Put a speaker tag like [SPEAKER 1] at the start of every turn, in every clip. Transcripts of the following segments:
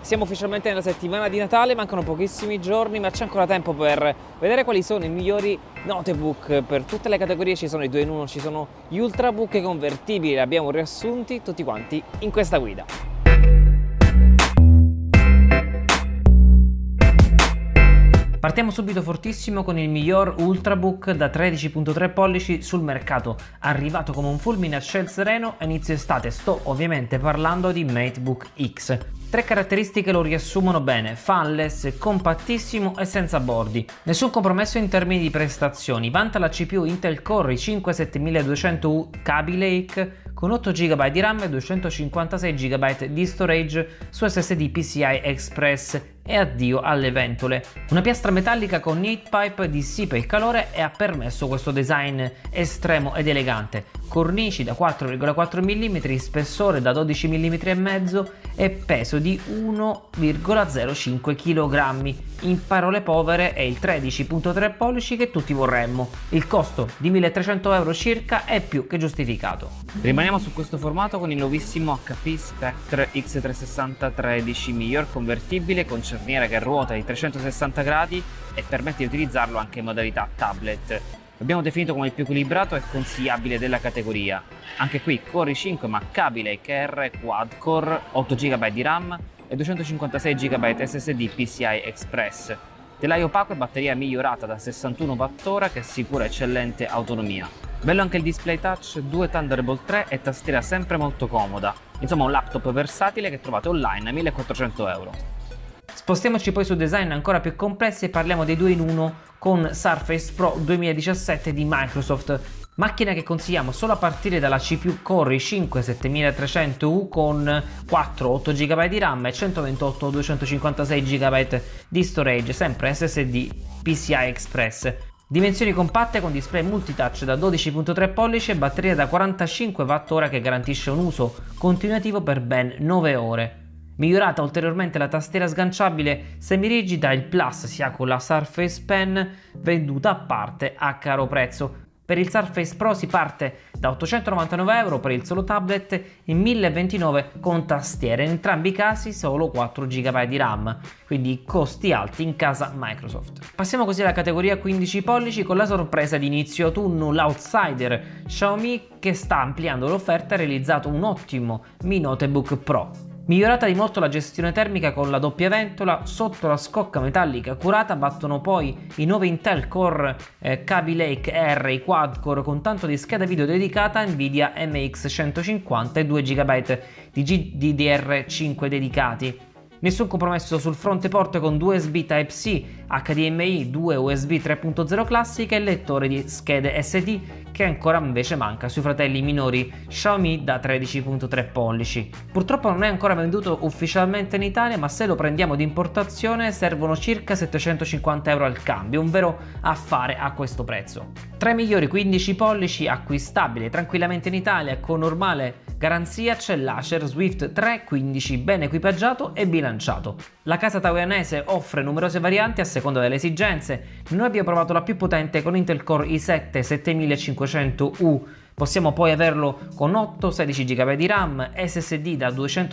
[SPEAKER 1] Siamo ufficialmente nella settimana di Natale, mancano pochissimi giorni, ma c'è ancora tempo per vedere quali sono i migliori notebook. Per tutte le categorie ci sono i 2 in 1, ci sono gli ultrabook convertibili, li abbiamo riassunti tutti quanti in questa guida. Partiamo subito fortissimo con il miglior ultrabook da 13.3 pollici sul mercato, arrivato come un fulmine a ciel sereno a inizio estate. Sto ovviamente parlando di MateBook X. 3 caratteristiche lo riassumono bene: fanless, compattissimo e senza bordi. Nessun compromesso in termini di prestazioni. Vanta la CPU Intel Core i5-7200U Kaby Lake con 8 GB di RAM e 256 GB di storage su SSD PCI Express, e addio alle ventole. Una piastra metallica con heat pipe dissipa il calore e ha permesso questo design estremo ed elegante. Cornici da 4,4 mm, spessore da 12 mm e mezzo e peso di 1,05 kg. In parole povere è il 13.3 pollici che tutti vorremmo. Il costo di 1.300 euro circa è più che giustificato. Rimaniamo su questo formato con il nuovissimo HP Spectre X360 13, miglior convertibile con cerniera che ruota di 360 gradi e permette di utilizzarlo anche in modalità tablet. L'abbiamo definito come il più equilibrato e consigliabile della categoria. Anche qui Core i5 ma Kaby Lake R Quad Core, 8 GB di RAM e 256 GB SSD PCI Express. Telaio opaco e batteria migliorata da 61 Wh che assicura eccellente autonomia. Bello anche il display touch, 2 Thunderbolt 3 e tastiera sempre molto comoda. Insomma, un laptop versatile che trovate online a 1.400 euro. Spostiamoci poi su design ancora più complessi e parliamo dei 2 in 1 con Surface Pro 2017 di Microsoft. Macchina che consigliamo solo a partire dalla CPU Core i5-7300U con 8 GB di RAM e 128-256 GB di storage, sempre SSD PCI Express. Dimensioni compatte con display multitouch da 12.3 pollici e batteria da 45 Wh che garantisce un uso continuativo per ben 9 ore. Migliorata ulteriormente la tastiera sganciabile semirigida, il Plus si ha con la Surface Pen, venduta a parte a caro prezzo. Per il Surface Pro si parte da 899 euro per il solo tablet e 1029 con tastiere, in entrambi i casi solo 4 GB di RAM, quindi costi alti in casa Microsoft. Passiamo così alla categoria 15 pollici con la sorpresa di inizio autunno, l'outsider Xiaomi, che sta ampliando l'offerta e ha realizzato un ottimo Mi Notebook Pro. Migliorata di molto la gestione termica con la doppia ventola, sotto la scocca metallica curata battono poi i nuovi Intel Core Kaby Lake R, i quad core con tanto di scheda video dedicata Nvidia MX 150 e 2 GB di GDDR5 dedicati. Nessun compromesso sul fronte porta con 2 USB Type-C, HDMI, 2 USB 3.0 classiche e lettore di schede SD, che ancora invece manca sui fratelli minori Xiaomi da 13.3 pollici. Purtroppo non è ancora venduto ufficialmente in Italia, ma se lo prendiamo di importazione servono circa 750 euro al cambio, un vero affare a questo prezzo. Tra i migliori 15 pollici acquistabili tranquillamente in Italia con normale garanzia c'è l'Acer Swift 315, ben equipaggiato e bilanciato. La casa taiwanese offre numerose varianti a seconda delle esigenze. Noi abbiamo provato la più potente con Intel Core i7 7500U. Possiamo poi averlo con 8-16 GB di RAM, SSD da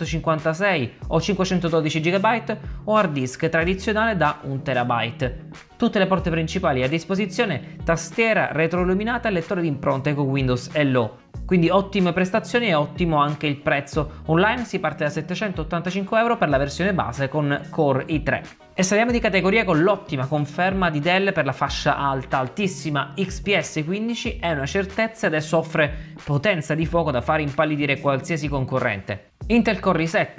[SPEAKER 1] 256 o 512 GB o hard disk tradizionale da 1 TB. Tutte le porte principali a disposizione, tastiera retroilluminata e lettore di impronte con Windows Hello. Quindi ottime prestazioni e ottimo anche il prezzo. Online si parte da 785 euro per la versione base con Core i3. E saliamo di categoria con l'ottima conferma di Dell per la fascia alta, altissima. XPS 15 è una certezza e adesso offre potenza di fuoco da fare impallidire qualsiasi concorrente. Intel Core i7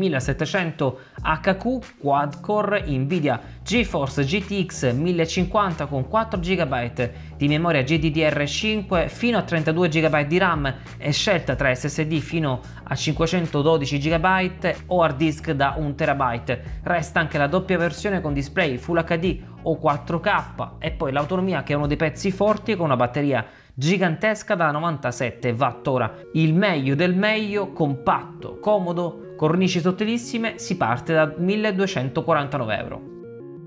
[SPEAKER 1] 7700 HQ Quad Core, Nvidia GeForce GTX 1050 con 4 GB di memoria GDDR5 fino a 32 GB di RAM e scelta tra SSD fino a 512 GB o hard disk da 1 TB. Resta anche la doppia versione con display Full HD o 4K e poi l'autonomia, che è uno dei pezzi forti, con una batteria gigantesca da 97 Wh. Il meglio del meglio, compatto, comodo, cornici sottilissime, si parte da 1.249 euro.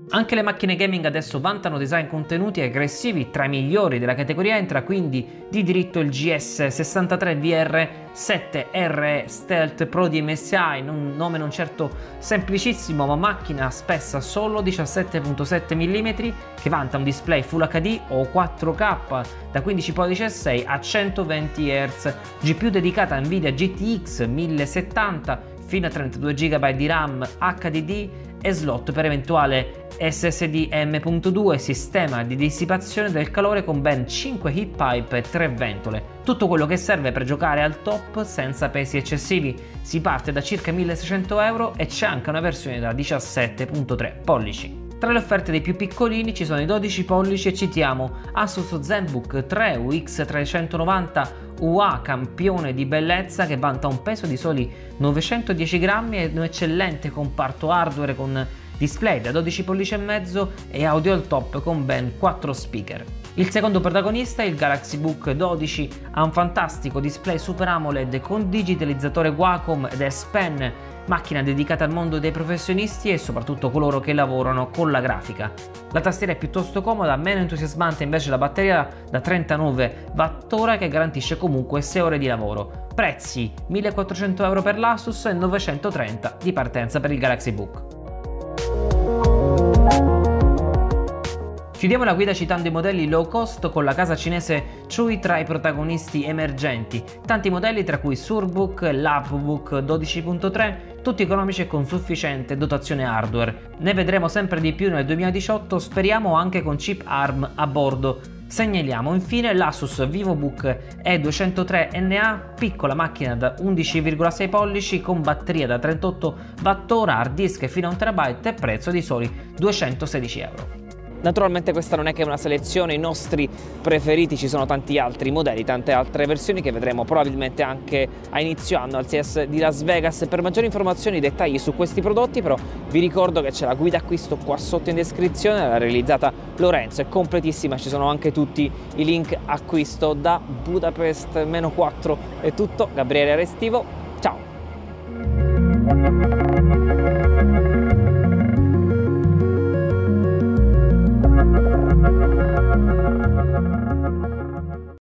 [SPEAKER 1] Anche le macchine gaming adesso vantano design contenuti aggressivi tra i migliori della categoria, entra quindi di diritto il GS63 VR7RE Stealth Pro di MSI, un nome non certo semplicissimo, ma macchina spessa solo 17.7 mm, che vanta un display Full HD o 4K da 15 pollici e 6 a 120 Hz, GPU dedicata a Nvidia GTX 1070 fino a 32 GB di RAM HDD e slot per eventuale SSD M.2, sistema di dissipazione del calore con ben 5 heat pipe e 3 ventole. Tutto quello che serve per giocare al top senza pesi eccessivi. Si parte da circa 1.600 euro e c'è anche una versione da 17.3 pollici. Tra le offerte dei più piccolini ci sono i 12 pollici e citiamo Asus ZenBook 3 UX390 UA, campione di bellezza, che vanta un peso di soli 910 grammi e un eccellente comparto hardware con display da 12 pollici e mezzo e audio al top con ben 4 speaker. Il secondo protagonista, il Galaxy Book 12, ha un fantastico display Super AMOLED con digitalizzatore Wacom ed S Pen, macchina dedicata al mondo dei professionisti e soprattutto coloro che lavorano con la grafica. La tastiera è piuttosto comoda, meno entusiasmante invece la batteria da 39 Wh che garantisce comunque 6 ore di lavoro. Prezzi 1.400 euro per l'Asus e 930 di partenza per il Galaxy Book. Chiudiamo la guida citando i modelli low cost con la casa cinese Chewy tra i protagonisti emergenti. Tanti modelli tra cui Surbook, Labbook 12.3, tutti economici e con sufficiente dotazione hardware. Ne vedremo sempre di più nel 2018, speriamo anche con chip ARM a bordo. Segnaliamo infine l'Asus VivoBook E203NA, piccola macchina da 11,6 pollici con batteria da 38 Wh, hard disk fino a 1 TB e prezzo di soli 216 euro. Naturalmente questa non è che una selezione, i nostri preferiti, ci sono tanti altri modelli, tante altre versioni che vedremo probabilmente anche a inizio anno al CES di Las Vegas. Per maggiori informazioni e dettagli su questi prodotti però vi ricordo che c'è la guida acquisto qua sotto in descrizione, l'ha realizzata Lorenzo, è completissima, ci sono anche tutti i link acquisto. Da Budapest -4 è tutto, Gabriele Restivo, ciao!